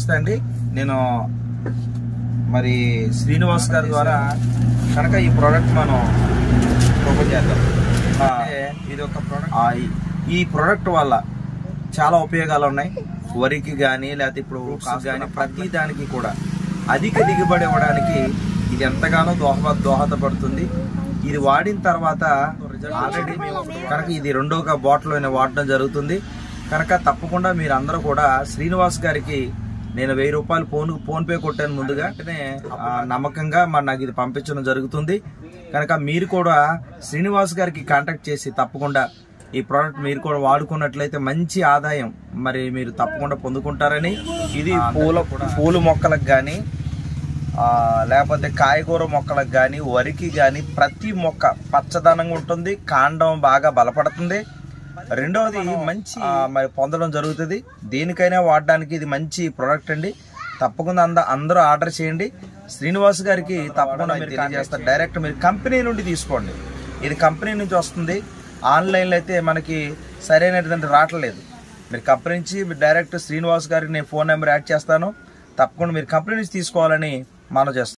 నమస్తే అండి. నేను మరి శ్రీనివాస్ గారి ద్వారా కనుక ఈ ప్రోడక్ట్ మనం ఓపెన్ చేద్దాం. ఇది ఒక ప్రోడక్ట్. ఈ ప్రోడక్ట్ వల్ల చాలా ఉపయోగాలు ఉన్నాయి. వరికి కానీ లేకపోతే ఇప్పుడు కానీ ప్రతి దానికి కూడా అధిక దిగుబడి ఇవ్వడానికి ఇది ఎంతగానో దోహదపడుతుంది. ఇది వాడిన తర్వాత ఆల్రెడీ మేము కనుక ఇది రెండో బాటిల్ వాడడం జరుగుతుంది. కనుక తప్పకుండా మీరు అందరూ కూడా శ్రీనివాస్ గారికి నేను 1000 రూపాయలు ఫోన్ పే కొట్టాను ముందుగా. నమ్మకంగా నాకు ఇది పంపించడం జరుగుతుంది. కనుక మీరు కూడా శ్రీనివాస్ గారికి కాంటాక్ట్ చేసి తప్పకుండా ఈ ప్రోడక్ట్ మీరు కూడా వాడుకున్నట్లయితే మంచి ఆదాయం మరి మీరు తప్పకుండా పొందుకుంటారని. ఇది పూల మొక్కలకు కానీ లేకపోతే కాయగూర మొక్కలకు కానీ వరికి కానీ ప్రతి మొక్క పచ్చదనంగా ఉంటుంది, కాండం బాగా బలపడుతుంది. రెండవది మంచి మరి పొందడం జరుగుతుంది. దేనికైనా వాడడానికి ఇది మంచి ప్రోడక్ట్ అండి. తప్పకుండా అందరూ ఆర్డర్ చేయండి. శ్రీనివాస్ గారికి తప్పకుండా మీరు తెలియజేస్తారు. డైరెక్ట్ మీరు కంపెనీ నుండి తీసుకోండి. ఇది కంపెనీ నుంచి వస్తుంది. ఆన్లైన్లో అయితే మనకి సరైనటువంటి రావట్లేదు. మీరు కంపెనీ నుంచి డైరెక్ట్ శ్రీనివాస్ గారికి నేను ఫోన్ నెంబర్ యాడ్ చేస్తాను. తప్పకుండా మీరు కంపెనీ నుంచి తీసుకోవాలని మనం చేస్తాం.